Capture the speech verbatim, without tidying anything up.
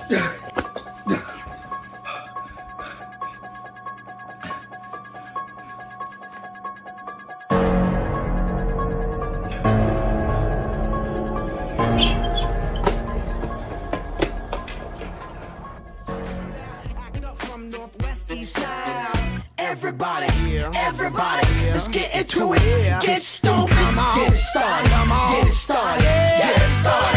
Everybody, everybody, let's get into it. Get stoked, get it started, get it started, get it started.